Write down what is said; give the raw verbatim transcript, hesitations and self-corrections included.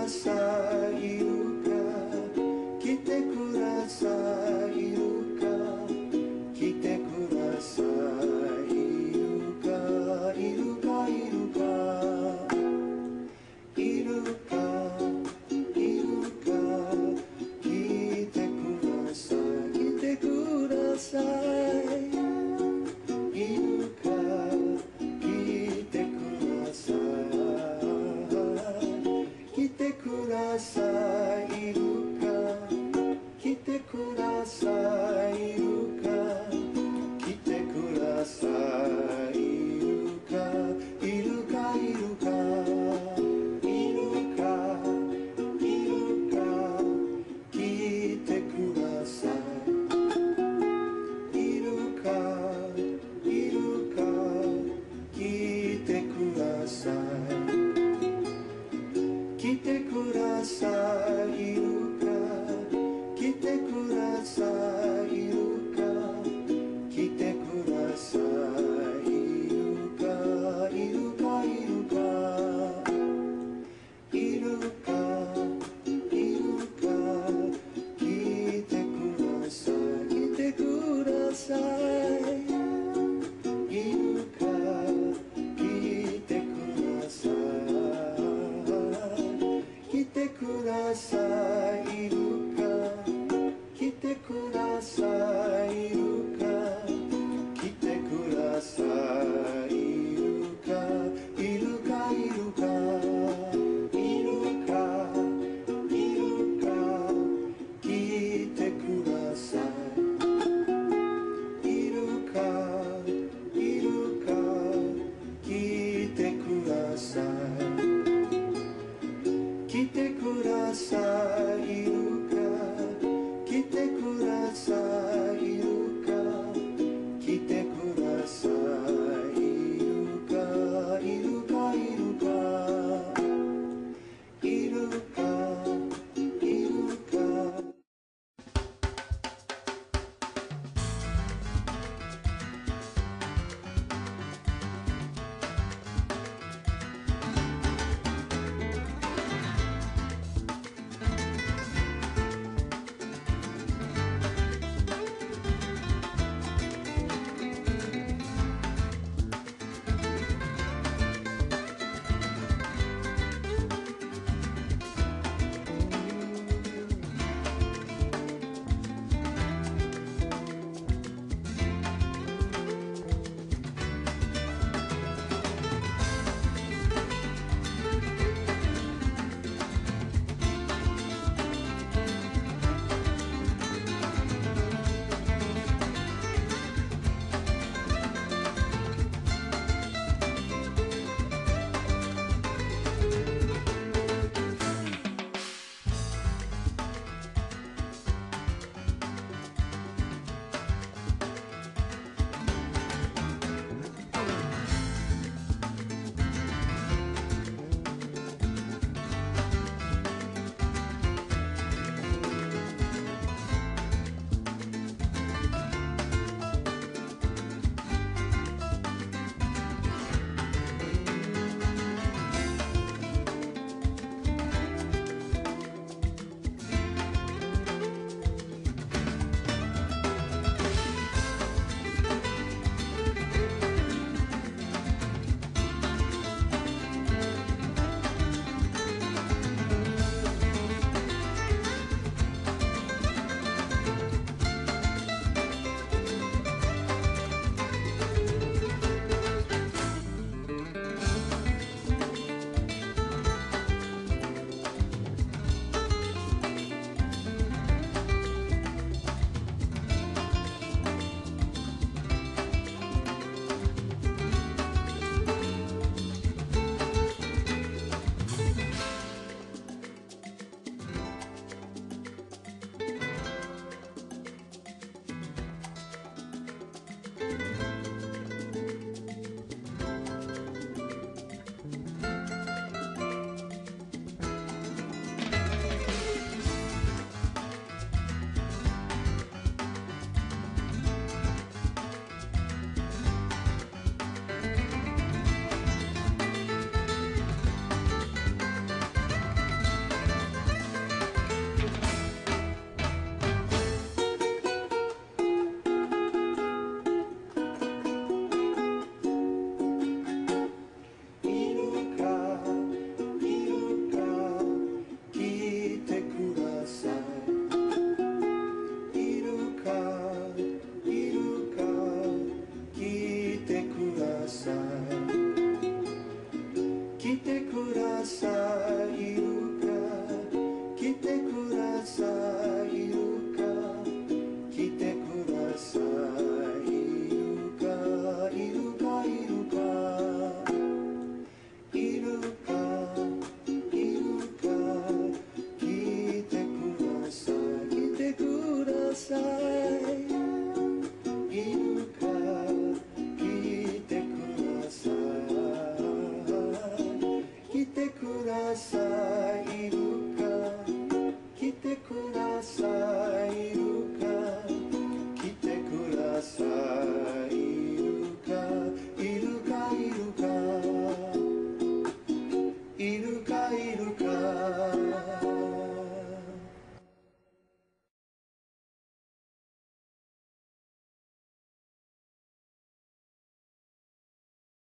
さいるか、来てくださいるか、来てくださいるか、いるかいるかいるかいるか、来てください、来てください、いるか、来てください、来てくださいるか、来てくださいるか、来てくださいるか、いるかいるかいるかいるか、来てください、いるかいるか、来てください、来てくださいるか、来てくださいるか、来てくださいるか、いるかいるかいるかいるか、来てください、来てください、いるか、来てください、来てくだださいるか来てくださいるか来てくださいるかいるかいるかいるかいるか来てください来てくださいいるか来てください来てくださいいるか来てくださいいるか来てくださいいるかいるかいるかいるかいるか